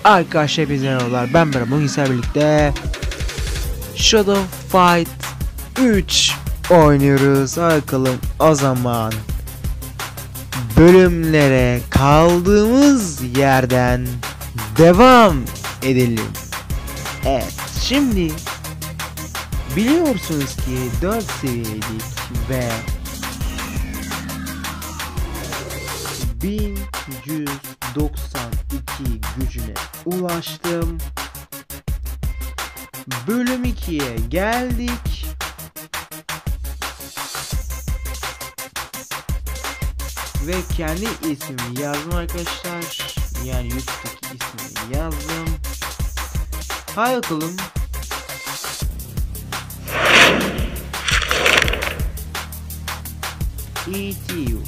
Arkadaşlar hepinize merhabalar, ben Berat. Bugün sizlerle birlikte Shadow Fight 3 oynuyoruz. Bakalım o zaman bölümlere kaldığımız yerden devam edelim. Evet, şimdi biliyorsunuz ki 4 seviyeydik ve 1192 gücüne ulaştım. Bölüm 2'ye geldik. Ve kendi ismimi yazdım arkadaşlar. Yani YouTube'daki ismimi yazdım. Haydi bakalım. ETU.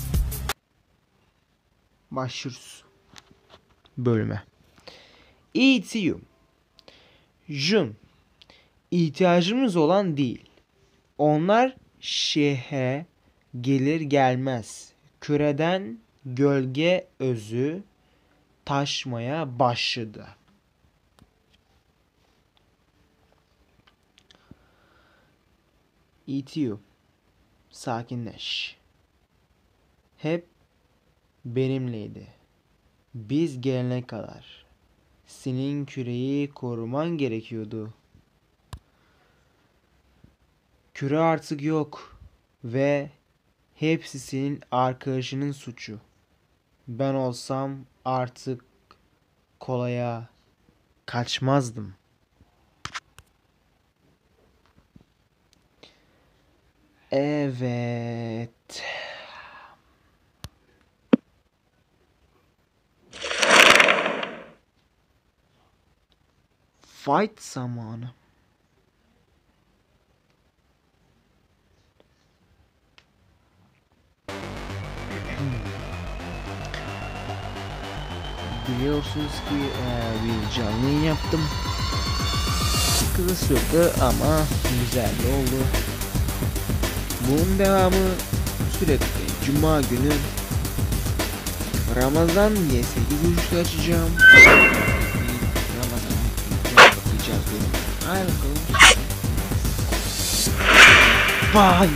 Başlıyoruz bölüme. ETU. Jun. İhtiyacımız olan değil. Onlar şehre gelir gelmez küreden gölge özü taşmaya başladı. ETU. Sakinleş. Hep benimleydi. Biz gelene kadar senin küreyi koruman gerekiyordu. Küre artık yok ve hepsi senin arkadaşının suçu. Ben olsam artık kolaya kaçmazdım. Evet. Fight zamanı. Biliyorsunuz ki bir canlı yayın yaptım. Kısa sürdü ama güzel de oldu. Bunun devamı sürekli Cuma günü Ramazan diye 8 güçlü açacağım. Ramazan bakacağız benim. Haydi bakalım. Vay.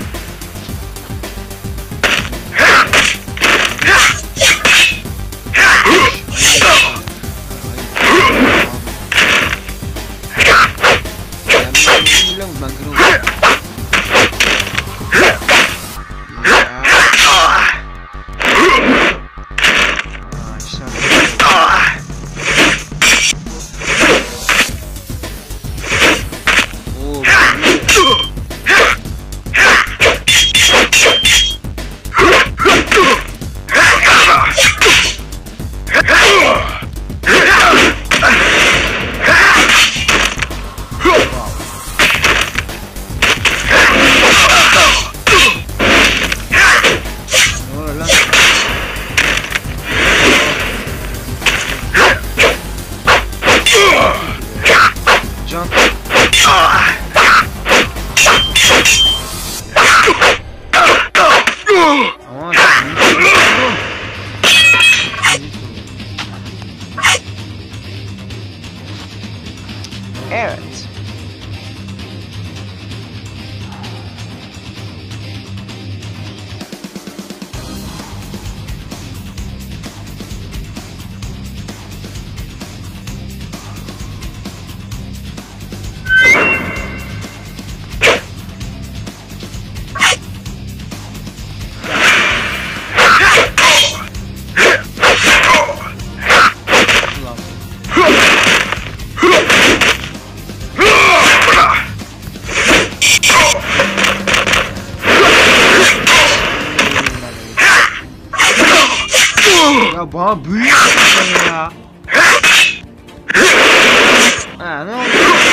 Evet. Ya bana büyük ya. Ha, ne oldu?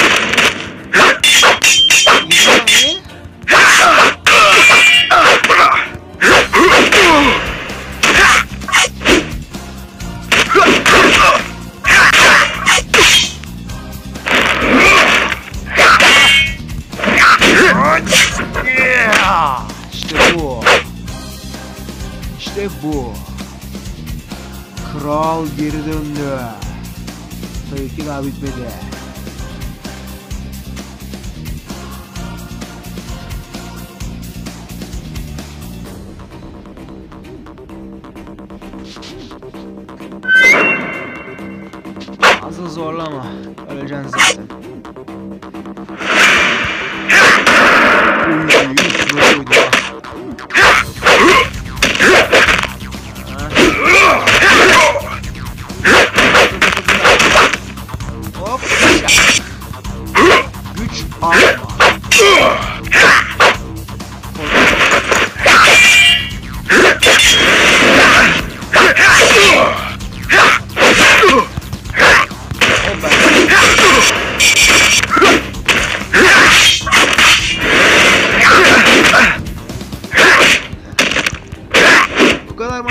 İşte bu. İşte bu. Kral geri döndü. tabii ki daha bitmedi. Fazla zorlama. Öleceksin zaten. Hop. Güç alma. Bu kadar mı?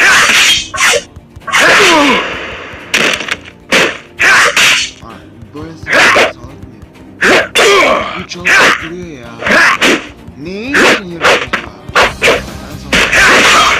Böyle salak mı? Bu çalışıp duruyor ya. Neyin için yarışıyor ya? Ben sana...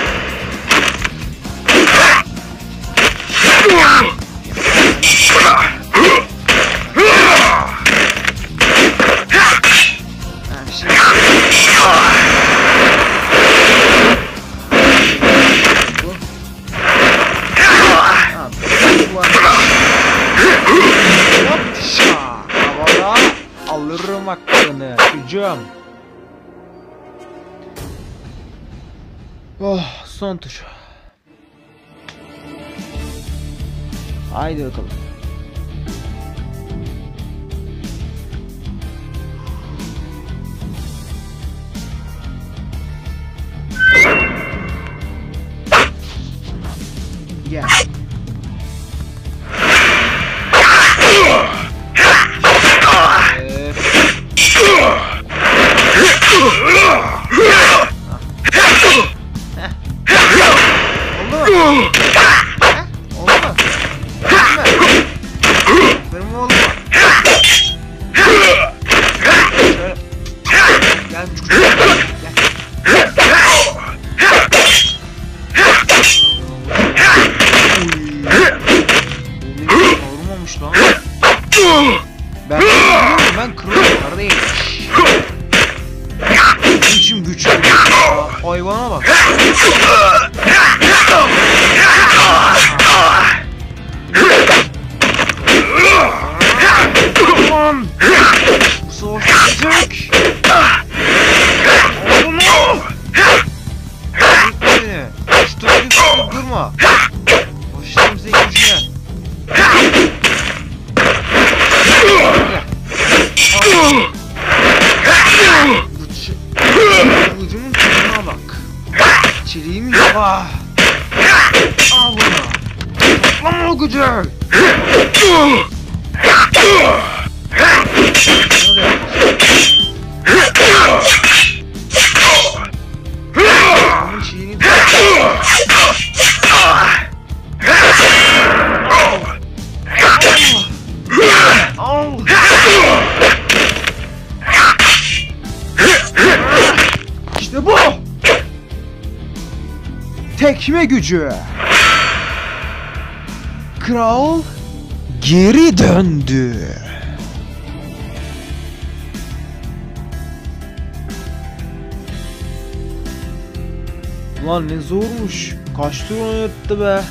Alırım hakkını. Hücum. Oh, son tuş. Haydi bakalım. Gel. Benim oğlum. Şöyle. Gel çocuk. Gel. Olmamış lan. Ben kırıyorum kardeş. İçim güçlü. Hayvana bak. Tamam. Bu savaş bitecek. Oğlum. Şu tarafa durma. Başlayalım senin gücüne. Kılıcımın tadına bak. Çeliğim yok. Al bunu. Toplama o gücü. Bunun çiğini al. İşte bu. Tekme gücü. Kral geri döndü. Lan ne zormuş. Kaç tur oynattı be.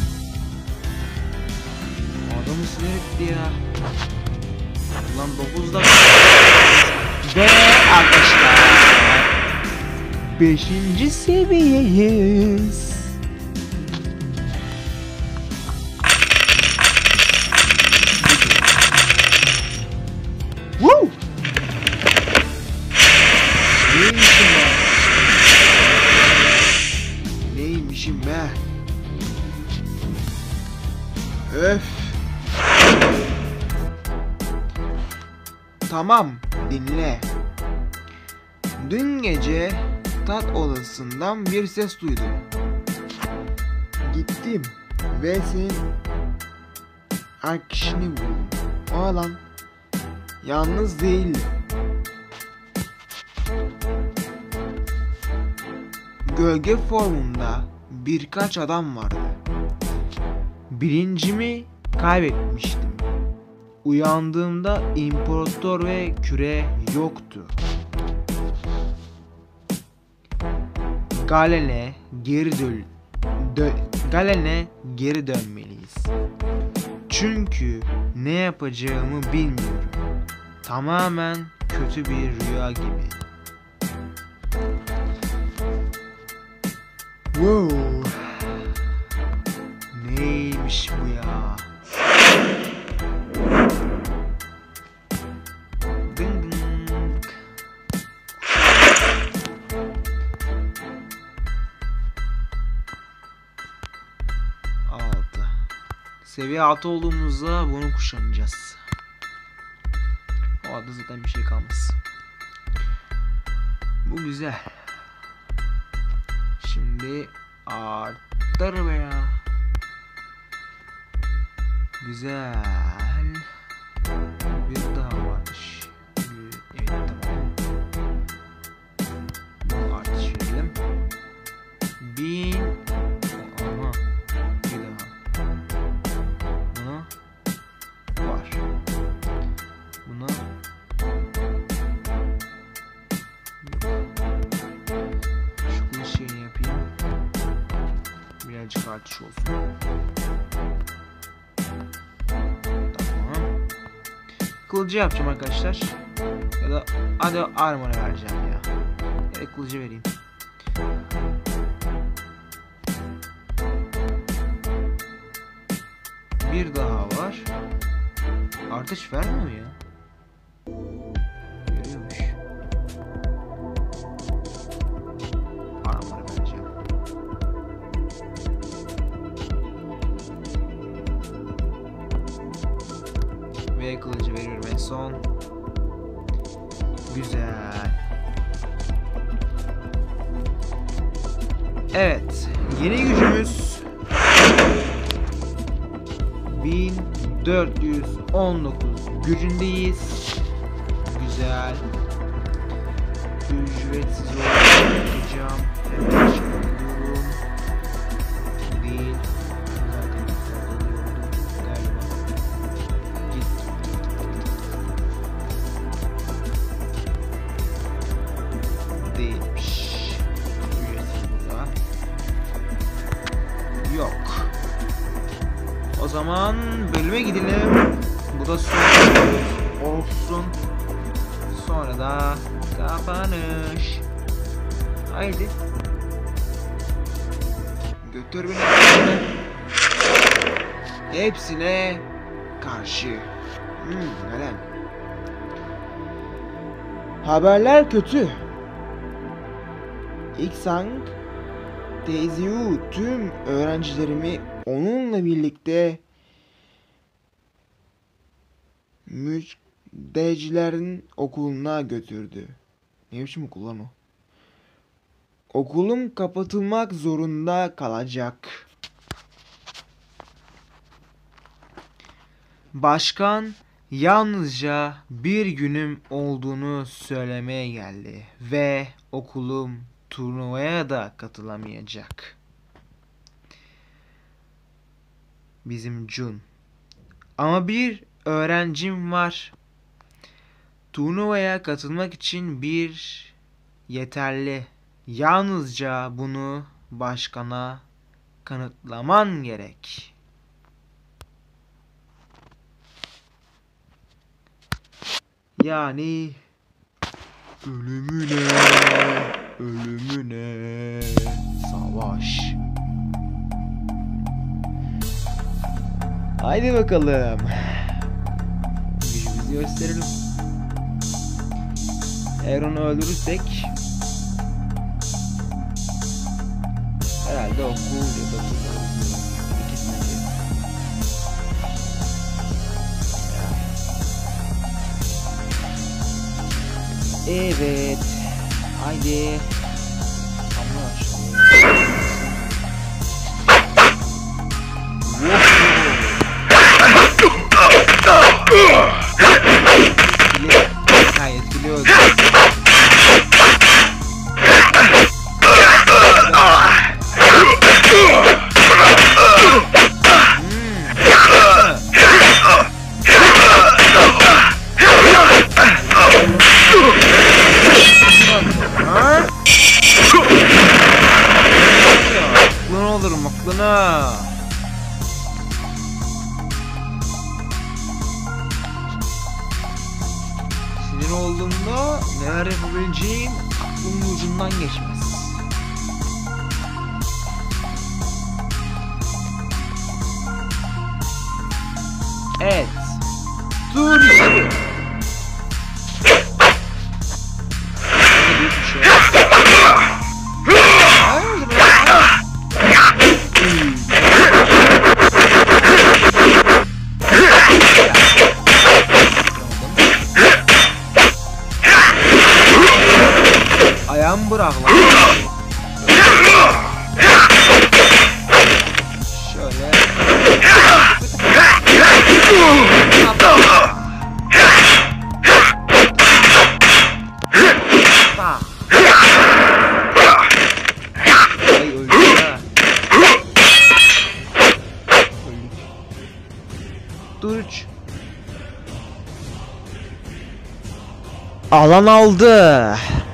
Adamı sinir etti ya. Lan 9 dakika. Ve arkadaşlar 5. seviyeyiz. Woo! Neymişim be? Öf. Tamam, dinle. Dün gece tat odasından bir ses duydum. Gittim ve senin arkadaşını buldum. O alan yalnız değildi. Gölge formunda birkaç adam vardı. Bilincimi kaybetmiştim. Uyandığımda imparator ve küre yoktu. Galen'e geri dönmeliyiz. Çünkü ne yapacağımı bilmiyorum. Tamamen kötü bir rüya gibi. Wow. Neymiş bu ya? Ding ding. Seviye 6 olduğumuzda bunu kuşanacağız. O adı zaten bir şey kalmaz. Bu güzel. Şimdi arttır be ya. Güzel. Bir daha varmış. Evet, tamam. Bunu artış verelim. 1000. Aha. Bir daha. Buna var. Buna şu kılıç şeyini yapayım. Birazcık artış olsun. Tamam. Kılıcı yapacağım arkadaşlar. Ya da hadi armor'a vereceğim ya. Evet, kılıcı vereyim. Bir daha var. Artış vermiyor ya. Veriyormuş. Armor'a vereceğim. Ve kılıcı veriyorum en son. Güzel. Evet. Yeni gücümüz 1419 gücündeyiz. Güzel. Ücretsiz olarak yapacağım. Hemen çıkartıyorum. Değil. Galiba. Git. Değilmiş. Ücretsiz burada. Yok. O zaman bölüme gidelim. Bu da son olsun. Sonra da kapanış. Haydi. Götür beni. Hepsine karşı. Neden? Haberler kötü. İksang Teziu tüm öğrencilerimi onunla birlikte müjdecilerin okuluna götürdü. Ne biçim okul lan o? Okulum kapatılmak zorunda kalacak. Başkan yalnızca bir günüm olduğunu söylemeye geldi ve okulum turnuvaya da katılamayacak. Bizim Jun. Ama bir öğrencim var. Turnuvaya katılmak için bir yeterli. Yalnızca bunu başkana kanıtlaman gerek. Yani ölümüne savaş. Haydi bakalım. Gücümüzü gösterelim. Eğer onu öldürürsek herhalde okul ya da ikisinden biri. Evet. Haydi. Etkili oldu. alırım aklını. Sinir olduğumda neler yapabileceğim aklımın ucundan geçmez. Evet. Tur 2. Ayağımı bırak lan. Şöyle. Ay öldü ya. Dur 3. Alan aldı.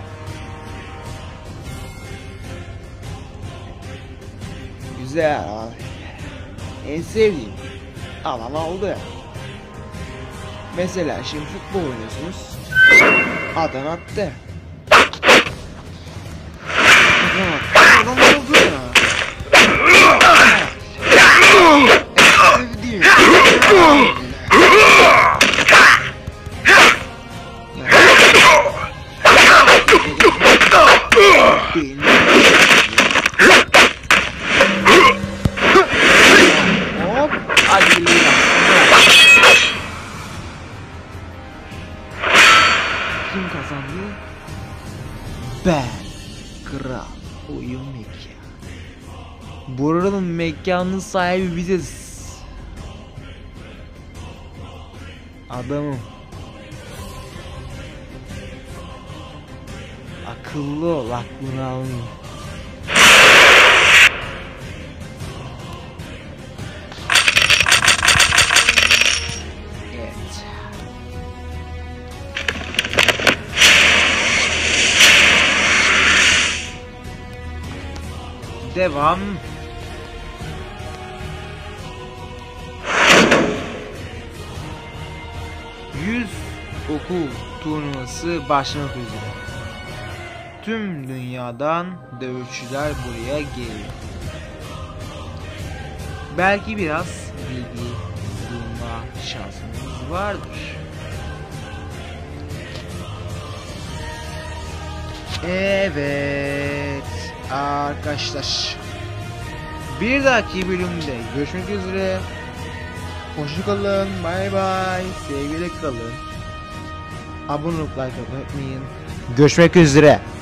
Güzel abi. En sevdiğim alan aldı. Mesela şimdi futbol oynuyorsunuz. Adam attı. Adam oldu ya. En sevdiğim. Hop, hadi kim kazandı? Ben. Kral oyun mekanı. Buranın mekanının sahibi biziz. Adamım. Akıllı ol, aklını almayayım. Evet. Devam. Yüz okul turnuvası başlamak üzere. Tüm dünyadan dövüşçüler buraya geliyor. Belki biraz bilgi bulma şansımız vardır. Evet arkadaşlar. Bir dahaki bölümde görüşmek üzere. Hoşça kalın. Bay bay. Sevgiyle kalın. Abone olup like atmayı unutmayın. Görüşmek üzere.